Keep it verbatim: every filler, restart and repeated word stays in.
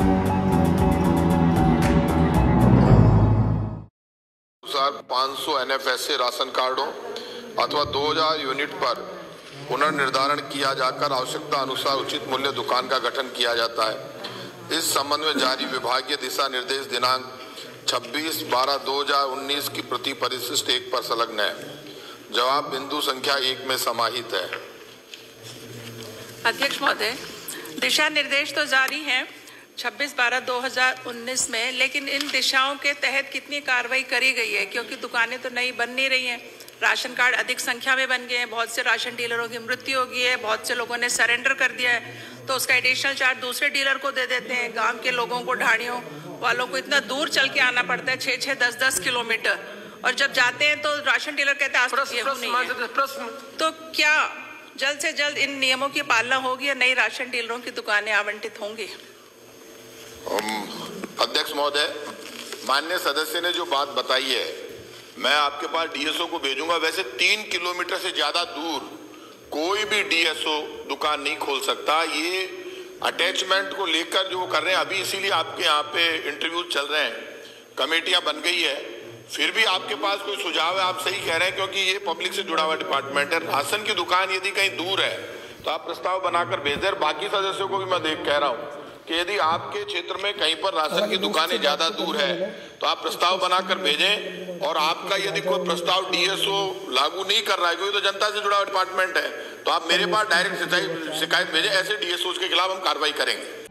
पाँच सौ N F S A ration कार्डों अथवा दो हज़ार यूनिट पर पुनर्निर्धारण किया जाकर आवश्यकता अनुसार उचित मूल्य दुकान का गठन किया जाता है। इस संबंध में जारी विभागीय दिशा निर्देश दिनांक छब्बीस बारह दो हज़ार उन्नीस की प्रति परिशिष्ट एक पर संलग्न है। जवाब बिंदु संख्या एक में समाहित है। अध्यक्ष महोदय, दिशा निर्देश तो जारी हैं छब्बीस बारह दो हज़ार उन्नीस में, लेकिन इन दिशाओं के तहत कितनी कार्रवाई करी गई है? क्योंकि दुकानें तो नई बन नहीं रही हैं, राशन कार्ड अधिक संख्या में बन गए हैं, बहुत से राशन डीलरों की मृत्यु हो गई है, बहुत से लोगों ने सरेंडर कर दिया है, तो उसका एडिशनल चार्ज दूसरे डीलर को दे देते हैं। गांव के लोगों को, ढाणियों वालों को इतना दूर चल के आना पड़ता है, छः छः दस दस किलोमीटर, और जब जाते हैं तो राशन डीलर कहते हैं आस नहीं। तो क्या जल्द से जल्द इन नियमों की पालना होगी या नई राशन डीलरों की दुकानें आवंटित होंगी? अध्यक्ष महोदय, माननीय सदस्य ने जो बात बताई है, मैं आपके पास डी एस ओ को भेजूंगा। वैसे तीन किलोमीटर से ज्यादा दूर कोई भी डी एस ओ दुकान नहीं खोल सकता। ये अटैचमेंट को लेकर जो कर रहे हैं अभी, इसीलिए आपके यहाँ पे इंटरव्यू चल रहे हैं, कमेटियां बन गई है। फिर भी आपके पास कोई सुझाव है? आप सही कह रहे हैं, क्योंकि ये पब्लिक से जुड़ा हुआ डिपार्टमेंट है। राशन की दुकान यदि कहीं दूर है तो आप प्रस्ताव बनाकर भेज दें। बाकी सदस्यों को भी मैं देख कह रहा हूँ कि यदि आपके क्षेत्र में कहीं पर राशन की दुकानें ज्यादा दूर है तो आप प्रस्ताव बनाकर भेजें। और आपका यदि कोई प्रस्ताव डी एस ओ लागू नहीं कर रहा है, क्योंकि तो जनता से जुड़ा डिपार्टमेंट है, तो आप मेरे पास डायरेक्ट शिकायत भेजें। ऐसे डी एस ओ के खिलाफ हम कार्रवाई करेंगे।